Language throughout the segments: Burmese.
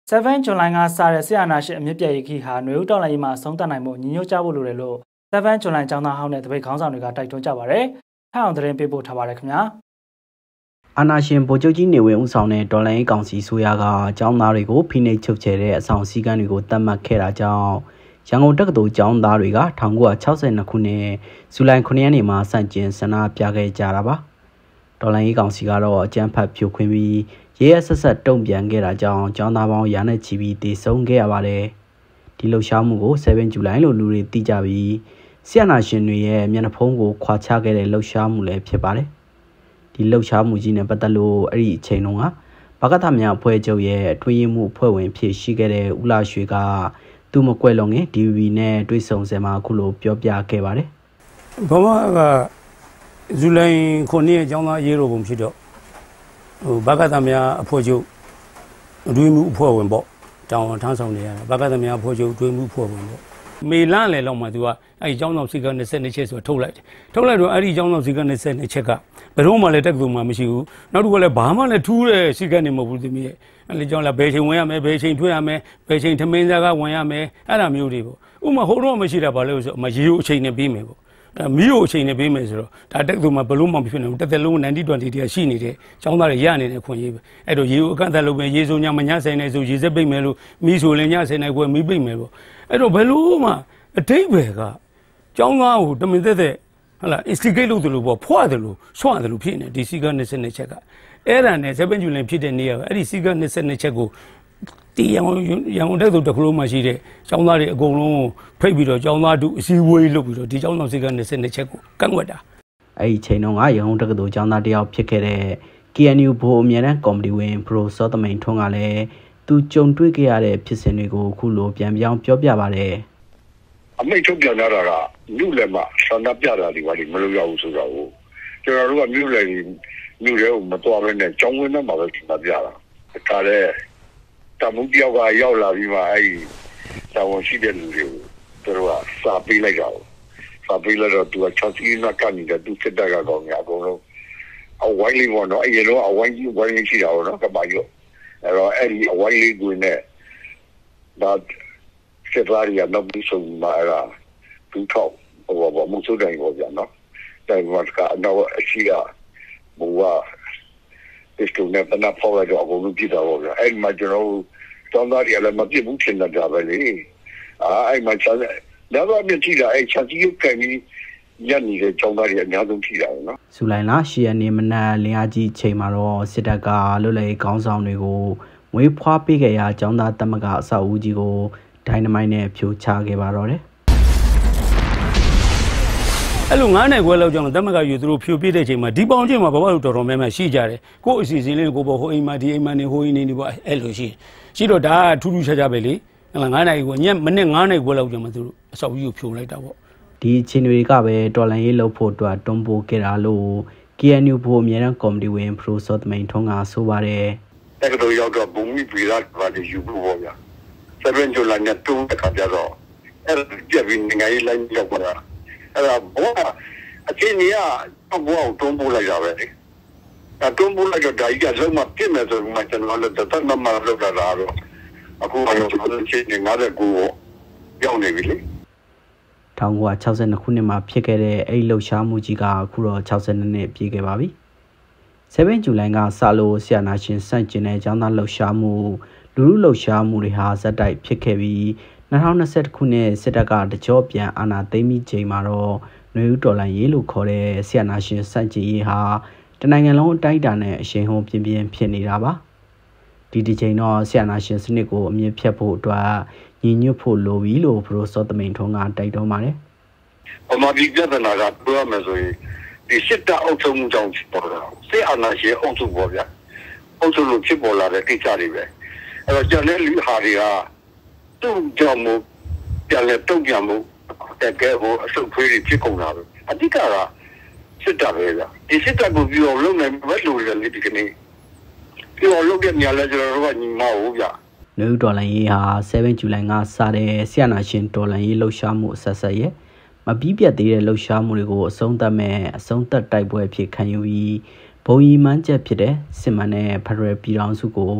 7 July ကစတဲ့ဆရာနာရှင်အမြင့်ပြည့်ရေးခီဟာຫນွေဦးတော်လိုင်းမှာဆုံးသက်နိုင်မှုညီညွတ်ကြဖို့လိုတယ်လို့7 July ကျောင်းသားဟောင်းတဲ့တပိတ်ခေါင်းဆောင်တွေကတိုက်တွန်းကြပါတယ်။ထောက်အောင်သတင်းပေးပို့ထားပါတယ်ခင်ဗျာ။အာနာရှင်ဗိုလ်ချုပ်ကြီးနေဝင်းဦးဆောင်တဲ့တော်လိုင်းကောင်စီဆိုရကကျောင်းသားတွေကိုဖိနှိပ်ချုပ်ချယ်တဲ့အဆောင်စည်းကမ်းတွေကိုတတ်မှတ်ခဲ့တာကြောင့်ရန်ကုန်တက္ကသိုလ်ကျောင်းသားတွေက1962ခုနှစ်ဇူလိုင်9ရက်နေ့မှာစတင်ဆန္ဒပြခဲ့ကြတာပါ။တော်လိုင်းကောင်စီကတော့အကြမ်းဖက်ဖြိုခွင်းပြီးရဲရဲဆက်ဆက်တုံ့ပြန်ခဲ့တာကြောင့်ကျောင်းသားပေါင်းရာနဲ့ချီပြီးတည်ဆုံခဲ့ရပါတယ်။ဒီလှုပ်ရှားမှုကို7 July လို့လူတွေသိကြပြီးဆရာနာရှင်တွေရဲ့မျက်နှာဖုံးကိုခွာချခဲ့တဲ့လှုပ်ရှားမှုလည်းဖြစ်ပါတယ်။ဒီလှုပ်ရှားမှုကြီးနဲ့ပတ်သက်လို့အဲ့ဒီအချိန်တုန်းကဗကသများအဖွဲ့ချုပ်ရဲ့အတွင်းရေးမှူးအဖွဲ့ဝင်ဖြစ်ရှိခဲ့တဲ့ဦးလာရွှေကသူမကွယ်လွန်ခင် DVB နဲ့တွေ့ဆုံစင်မှာအခုလိုပြောပြခဲ့ပါတယ်။ဘာမှကဇူလိုင်9ရက်ကျောင်းသားရေးတော်ပုံဖြစ်တော့ဗကသများအဖွဲ့ချုပ်အတွင်းမှုအဖွဲ့ဝင်ပေါ့တောင်းထမ်းဆောင်နေရတာဗကသများအဖွဲ့ချုပ်အတွင်းမှုအဖွဲ့ဝင်ပေါ့မေလလည်းလောက်မှသူကအဲ့ဒီကျောင်းဆောင်စီက22ချက်ဆိုထုတ်လိုက်တယ်ထုတ်လိုက်တော့အဲ့ဒီကျောင်းဆောင်စီက22ချက်ကဘယ်တော့မှလည်းတက္ကသိုလ်မှာမရှိဘူးနောက်တစ်ခုကလည်းဘာမှလည်းထူးတဲ့စီကနေမဟုတ်ဘူးသမီးရဲ့အဲ့ဒီကျောင်းလာဘယ်ချိန်ဝင်ရမယ်ဘယ်ချိန်ထွက်ရမယ်ဘယ်ချိန်ထမင်းစားကဝင်ရမယ်အဲ့ဒါမျိုးတွေပေါ့ဥမာဟိုတော့မရှိတာဘာလို့ဆိုအမရေကိုအချိန်နဲ့ပြီးမယ်ပေါ့မီးကိုအချိန်နဲ့ပေးမယ်ဆိုတော့ဒါတက္ကသိုလ်မှာဘလို့မှမဖြစ်နိုင်ဘူးတစ်သက်လုံး90-20တည်းရှိနေတဲ့ကျောင်းသားတွေရနေတဲ့ခွင့်ရေးပဲအဲ့တော့ရေကိုအကန့်အသတ်လုပ်မယ်ရေဆိုညမညဆိုင်နေဆိုရေစက်ပိတ်မယ်လို့မီးဆိုလည်းညဆိုင်နေခွဲမီးပိတ်မယ်ပေါ့အဲ့တော့ဘယ်လို့မှအတိတ်ပဲကကျောင်းသားကိုတမင်သက်သက်ဟုတ်လား instigate လုပ်တယ်လို့ပေါ့ဖွာတယ်လို့ဆွတယ်လို့ဖြစ်နေဒီစီက22ချက်ကအဲ့ဒါနဲ့7 July ဖြစ်တဲ့နေ့ကအဲ့ဒီစီက22ချက်ကိုတီရန်ကုန်တက္ကသိုလ်တစ်ခုလုံးမှာရှိတဲ့ကျောင်းသားတွေအကုန်လုံးဖိတ်ပြီးတော့ကျောင်းသားတို့အစည်းအဝေးလုပ်ပြီးတော့ဒီကျောင်းတော်စီက22ချက်ကိုကန့်ကွက်တာအဲ့ဒီချိန်တုန်းကရန်ကုန်တက္ကသိုလ်ကျောင်းသားတယောက်ဖြစ်ခဲ့တဲ့ KNU ဘိုးအမြဲတမ်းကော်မတီဝင်ပရိုစောသမိန်ထွန်းကလည်းသူကြုံတွေ့ခဲ့ရတဲ့ဖြစ်စဉ်တွေကိုအခုလိုပြန်ပြောင်းပြောပြပါတယ်အမိတ်ထုတ်ပြန်လာတာကမြို့လယ်မှာဆန္ဒပြတာတွေဘာတွေမလုပ်ရဘူးဆိုတော့ကျွန်တော်တို့ကမြို့လယ်ကြီးမြို့ရဲကိုမတော်ဘဲနဲ့ကျောင်းဝင်းထဲမှာပဲဆန္ဒပြတာဒါလည်းတမှုတယောက်ကရောက်လာပြီးမှအဲ့ဒီတာဝန်ရှိတဲ့လူတွေကိုသူတို့ကစာပေးလိုက်တာစာပေးလိုက်တော့သူက6စီးနာကနေတယ်သူစစ်တပ်ကကောင်းညာအကုန်လုံးအဝိုင်းလေးပေါ့နော်အရင်တော့အဝိုင်းကြီးဝိုင်းလေးရှိတာပေါ့နော်ကပါရောအဲ့တော့အဲ့ဒီအဝိုင်းလေးကိုနဲ့ဒါစစ်သားတွေကနောက်ပြီးဆုံးမှာအဲ့ဒါသူထောက်ဟိုဘာမှုစိုးတိုင်းပေါ့ဗျာနော်တိုင်ဝတ်ကတော့အရှိကဘူဝါဒီစတုန်နဲ့တနဖော်ရတော့အကုန်လုံးပြစ်တာပေါ့ဗျာအဲ့မှာကျွန်တော်ကျောင်းသားတွေကလည်းမပြစ်ဘူးထင်တာပဲလေအဲ့မှာချာလည်းတော့ပြစ်ကြည့်တာအဲ့ချာကြီးကပြီးညနေတဲ့ကျောင်းသားတွေအများဆုံးထိတာပေါ့နော်ဇူလိုင်လ10ရက်နေ့မနက်လင်းအားကြီးချိန်မှာတော့စစ်တပ်ကလွတ်လပ်ရေးခေါင်းဆောင်တွေကိုငွေဖွားပေးခဲ့ရာကျောင်းသားတမကအဆောက်အဦကြီးကိုဒိုင်နမိုက်နဲ့ဖြိုချခဲ့ပါတော့တယ်အဲ့လို9နိုင်ခွဲလောက်ကြောင့်တမကယူသူတို့ဖြိုပြတဲ့ချိန်မှာဒီပေါင်းချင်းမှာဘဘတို့တော်တော်များများရှိကြတယ်ကို့အစီအစဉ်လေးကိုပေါ့ဟိုအိမ်မှာဒီအိမ်မှာနေဟိုအိမ်နေပေါ့အဲ့လိုရှိတော့ဒါထူးထူးခြားခြားပဲလေဟုတ်လား9နိုင်ခွဲညမနေ့9နိုင်ခွဲလောက်ကြောင့်မှသူတို့အဆောက်အဦကိုဖြိုလိုက်တာပေါ့ဒီအချိန်တွေကပဲတော်လန်ရေးလှုပ်ဖို့အတွက်တွန်းပို့ခဲ့တာလို့ KNU ဘိုးအမြဲတမ်းကော်မတီဝင်ပရိုစောသမိန်ထွန်းကဆိုပါတယ်တက္ကသိုလ်ရောက်တော့ဘုံမိပြည်သားပါတီယူဖို့ပေါ့ဗျာ7 July နဲ့တုံးတဲ့ခါကျတော့အဲ့ပြက်ပြီးငါရေးလိုက်ရောက်ပါလားအဲ့ဒါဘောအချင်းကြီးကဘောကိုတွန်းပို့လိုက်တာပဲလေအဲတွန်းပို့လိုက်တော့ဒါကြီးကလုံးဝပြစ်မယ်ဆိုမှကျွန်တော်လည်းတသက်မလောက်တာတော့အခုကတော့ကျွန်တော်ချင်း59ကိုရောက်နေပြီလေ 1962ခုနှစ်မှာဖြစ်ခဲ့တဲ့အဲ့လှုပ်ရှားမှုကြီးကအခုတော့62နှစ်ပြည့်ခဲ့ပါပြီ7 July ကစလို့ဆရာနာရှင်စန့်ကျင်တဲ့ကျောင်းသားလှုပ်ရှားမှုလူလူလှုပ်ရှားမှုတွေဟာဇက်တိုက်ဖြစ်ခဲ့ပြီး2021ခုနှစ်စစ်တပ်ကတကြောပြန်အာဏာသိမ်းပြီးချိန်မှာတော့နွေဦးတော်လှန်ရေးလို့ခေါ်တဲ့ဆရာနာရှင်စန့်ကျင်ရေးဟာတနိုင်ငံလုံးအတိုင်းအတာနဲ့အရှိန်ဟုန်ပြင်းပြင်းဖြစ်နေတာပါဒီချိန်တော့ဆရာနာရှင်စနစ်ကိုအမြင့်ဖြတ်ဖို့အတွက်ညီညွတ်ဖို့လိုပြီလို့ပရိုစောသမိန်ထွန်းကတိုက်တွန်းပါတယ်။အမဒီပြဿနာကပြောရမယ်ဆိုရင်ဒီစစ်တပ်အုပ်ချုပ်မှုကြောင့်ပေါ်တာစစ်အာဏာရှင်အုပ်ချုပ်ပေါ်ဗျာအုပ်ချုပ်လို့ဖြစ်ပေါ်လာတဲ့ကိစ္စတွေပဲအဲ့တော့ကျန်တဲ့လူဟာတွေကသူ့ကြောင့်မို့ပြန်လဲတုံ့ပြန်မှုတကယ်ကိုအဆုတ်ခွေးတွေဖြစ်ကုန်တာပဲအဓိကစစ်တပ်ပဲဗျာဒီစစ်တပ်ကိုပြီးတော့လုံနိုင်မဲ့လူတွေလေဒီကနေ့ပြီးတော့လုံတဲ့နေရာလဲကျွန်တော်တို့ကညီမဟုတ်ဗျာနယူးဒေါ်လာရေးဟာ7 July ကစတဲ့ဆရာနာရှင်ဒေါ်လာရေးလှုပ်ရှားမှုအဆက်ဆက်ရဲ့မပြီးပြတ်သေးတဲ့လှုပ်ရှားမှုတွေကိုအဆုံးသတ်မဲ့အဆုံးသတ်တိုက်ပွဲဖြစ်ခံယူပြီးဘုံရီမှန်းချက်ဖြစ်တဲ့စစ်မှန်တဲ့ဖက်ဒရယ်ပြည်ထောင်စုကိုမ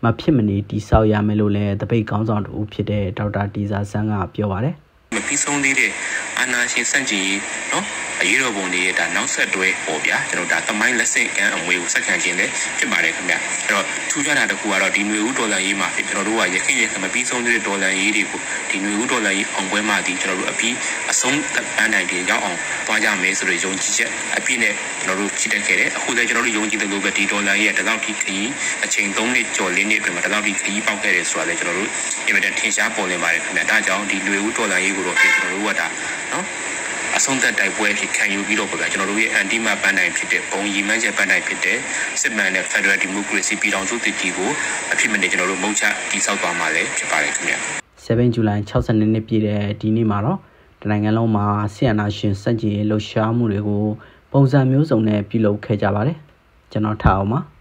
ဖြစ်မနေတိဆောက်ရမယ်လို့လည်းတပိတ်ခေါင်းဆောင်တူဖြစ်တဲ့ဒေါက်တာတီဇာဆန်းကပြောပါတယ်မပြီးဆုံးသေးတဲ့အာဏာရှင်စန့်ကျင်ရေးနော်အရေးတော်ပုံတွေရဲ့ဒါနောက်ဆက်တွဲပေါ့ဗျာကျွန်တော်ဒါသမိုင်းလက်ဆင့်ကမ်းအမွေကိုစက္ကန့်ချင်းလည်းဖြစ်ပါတယ်ခင်ဗျအဲ့တော့ထူးခြားတာတစ်ခုကတော့ဒီຫນွေဦးဒေါ်လာရေးမှာကျွန်တော်တို့ကရခိုင်ရဲ့မပြီးဆုံးသေးတဲ့ဒေါ်လာရေးတွေကိုဒီຫນွေဦးဒေါ်လာရေးအောင်ပွဲမှာဒီကျွန်တော်တို့အပြီးအဆုံးပန်းတိုင်တွေရောက်အောင်သွားကြမယ်ဆိုတော့ယုံကြည်ချက်အပြည့်နဲ့ကျွန်တော်တို့ချစ်တက်ခဲ့တယ်အခုလည်းကျွန်တော်တို့ယုံကြည်တယ်လို့ပဲဒီဒေါ်လာရေးရဲ့တလောက်ထိခရီးအချိန်3နှစ်ကျော်4နှစ်ပြင်မှာတလောက်ထိခရီးပေါက်ခဲ့တယ်ဆိုတာလည်းကျွန်တော်တို့အင်မတန်ထင်ရှားပေါ်လင်းပါတယ်ခင်ဗျဒါကြောင့်ဒီຫນွေဦးဒေါ်လာရေးကိုတော့ကျွန်တော်တို့ကဒါနော်အဆုံးသက်တိုက်ပွဲဖြစ်ခံယူပြီးတော့ပေါ့ဗျာကျွန်တော်တို့ရဲ့အန်တီမာပန်းတိုင်ဖြစ်တဲ့ဘုံရီမန်းချက်ပန်းတိုင်ဖြစ်တဲ့စစ်မှန်တဲ့ Federal Democracy ပြည်ထောင်စုတည်ကြည်ကိုအဖြစ်မနေကျွန်တော်တို့မုံချတည်ဆောက်သွားမှာလည်းဖြစ်ပါတယ်ခင်ဗျာ 7 ဇူလိုင်62နှစ်ပြည့်တဲ့ဒီနေ့မှာတော့တနိုင်ငံလုံးမှာဆီယနာရှင်စန့်ကျင်လှုပ်ရှားမှုတွေကိုပုံစံမျိုးစုံနဲ့ပြုလုပ်ခဲ့ကြပါတယ်ကျွန်တော်ထားအောင်ပါ